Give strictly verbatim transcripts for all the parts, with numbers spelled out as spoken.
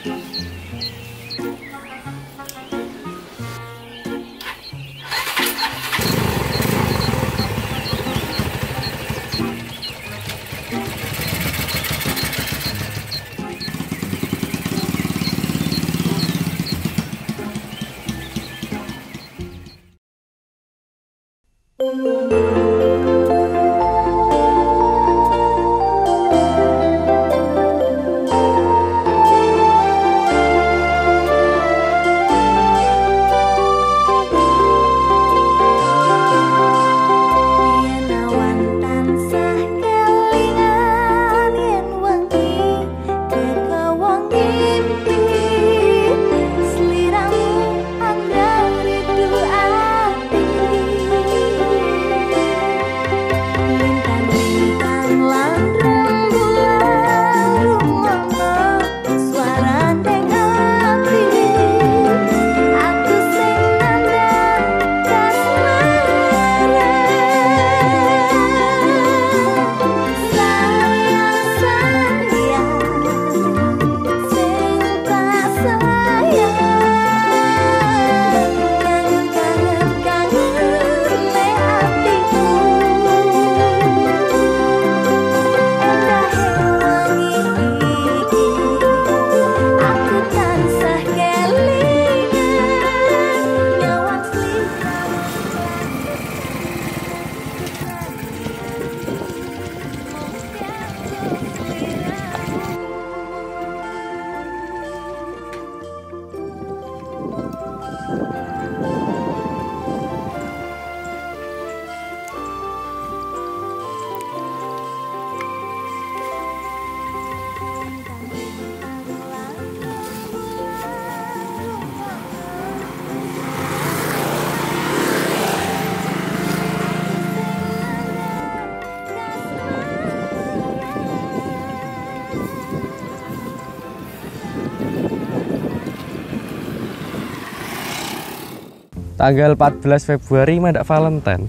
Tanggal empat belas Februari mandak Valentine.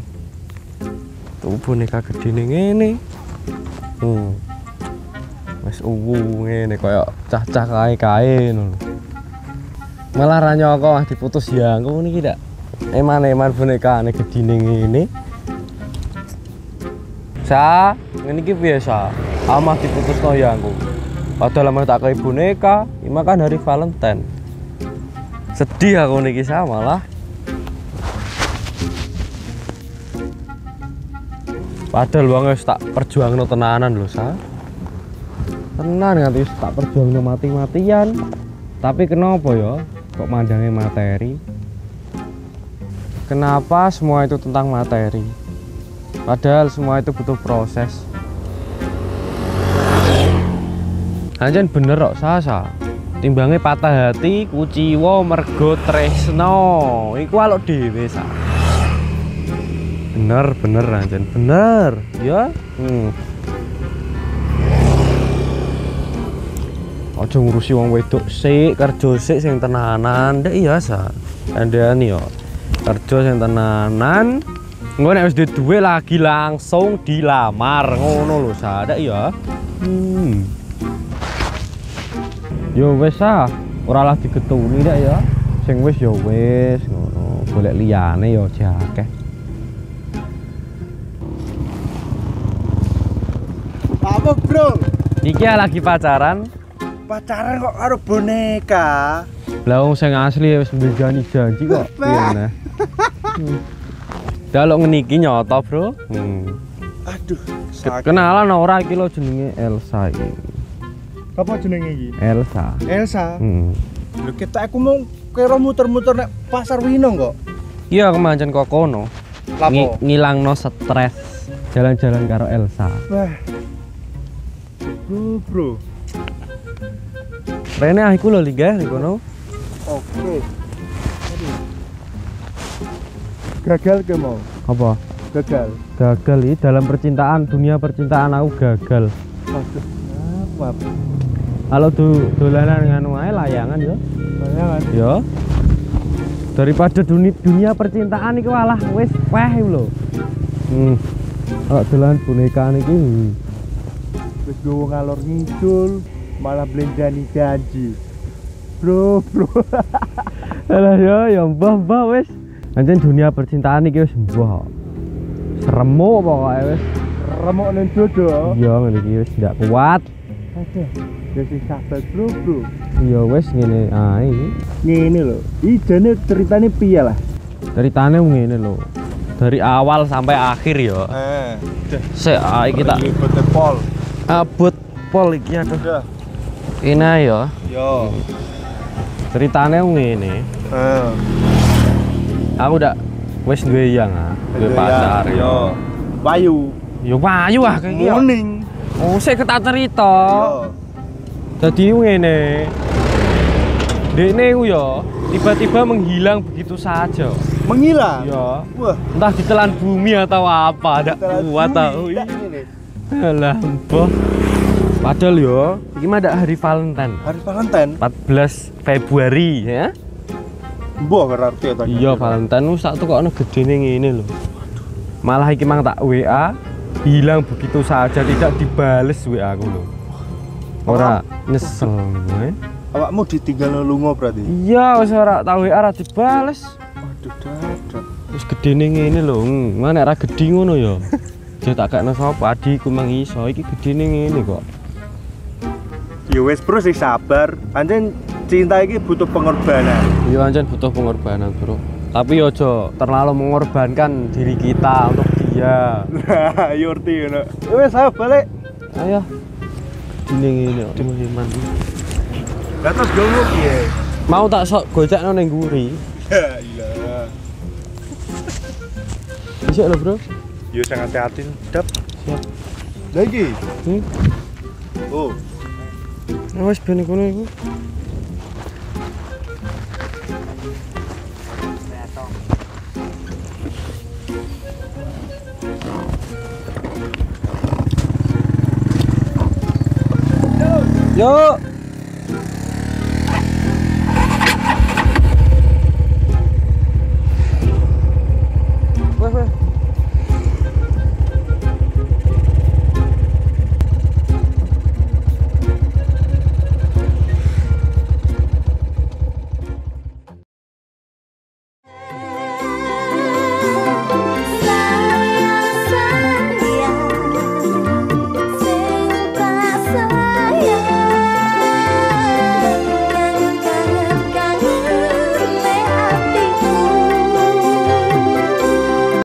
Tuh boneka gede ngene. Hmm. Wis uwu ngene koyo cah-cah kae-kae ngono. Malah ra nyoko ah diputus ya ngono iki ndak. Eman-eman bonekane gedine ngene. Sa, ngene iki biasa. Amah diputusno ya aku. Padahal amah tak kei boneka, iki kan hari Valentine. Sedih aku niki sa malah. Padahal wong wis tak perjuangno tenanan lho, Sa. Tenan nganti wis tak perjuangno mati-matian. Tapi kenapa ya kok mandangnya materi? Kenapa semua itu tentang materi? Padahal semua itu butuh proses. Anjen bener kok, Sa. Timbangnya patah hati, kuciwa mergo tresno. Iku alok dhewe, Sa. Bener bener anjen bener ya. hmm. Aja ngurusi wong wedok sik, kerja sik sing tenanan ndek iya sa. Andani yo kerja sing tenanan engko nek wis duwe lagi langsung dilamar ngono lho sa. Ndek iya. hmm. Yo wis sa, ora lah digetuni ndek ya. Sing wis yo wis ngono, golek liyane yo jakeh. Apa bro? Iki lagi pacaran. Pacaran kok karo boneka? Lah wong sing asli wis mbejani janji kok. Piye nah. Dalok ngene iki nyoto, Bro. Hmm. Aduh, sakit. Kenalan ora iki lho jenenge Elsa iki. Apa jenenge iki? Elsa. Elsa. Hmm. Lho ketok aku mau kira muter-muter nek pasar Wino kok. Iya, kemancen kok kono. Lapo? Ngilangno stres. Jalan-jalan karo Elsa. Wah. Bro, bro. Rene aku lho linggah di kono. Oke. Gagal ke mau? Apa? Gagal. Gagal ini dalam percintaan, dunia percintaan aku gagal. Waduh. Apa? Kalau do dolanan nganu ae layangan yo. Layangan. Yo. Daripada dunia, dunia percintaan iki walah wis weh lho. Hmm. Kalau dolan boneka niki wis gowo ngalor ngidul malah blenjani janji. bro, bro. Alah ya, ya mbah mbah wis. Anjen dunia percintaan iki wis mbah. Seremuk pokoknya wis. Remuk ning jodoh. Iya ngene iki wis ndak kuat. Aduh, ya sing sabar bro, bro. Iya wis ngene ae. Ngene lho. Iki jane ceritane piye lah? Ceritane ngene lho. Dari awal sampai akhir ya. Eh, Sik ae kita Ribet pol. abot pol iki aduh. Udah. Ini ya. Yo. Ceritane ngene. Eh. Aku udah wis duwe yang ah, duwe pacar ya. Yo. Wayu. Yo payu ah kayak iki. ya. Morning. Oh, sik ketak cerita. Yo. Jadi ngene. Dekne ku ya tiba-tiba menghilang begitu saja. Menghilang. Ya. Wah, Entah ditelan bumi atau apa, ndak kuat tahu. Alah, mbah. Padahal ya, iki mah ndak hari Valentine. Hari Valentine. empat belas Februari ya. Mbah berarti ya tadi. Iya, Valentine wis sak tukokno gedene ngene lho. Malah iki mang tak W A, hilang begitu saja, tidak dibales W A aku lho. Ora nyesel, eh. Awakmu ditinggal lunga berarti. Iya, wis ora tak W A ora dibales. Waduh, dadak. Wis gedene ngene lho. Mana nek ra gedhi ngono ya. Dia tak kakno sapa adikku mang iso iki gedene ngene kok. Ya wis bro sing sabar. Anjen cinta iki butuh pengorbanan. Iya anjen butuh pengorbanan, Bro. Tapi yo aja terlalu mengorbankan diri kita untuk dia. Nah, yurti ngono. Ya wis ayo balik. Ayo. Gedene ngene kok iman. Lah terus gowo piye? Mau tak sok gocekno ning nguri. Ya iya. Bisa lho, Bro. Yo sing hati-hati dap. Siap. Lagi. Hmm. Oh. Nah, wis ben kono iku. Yuk.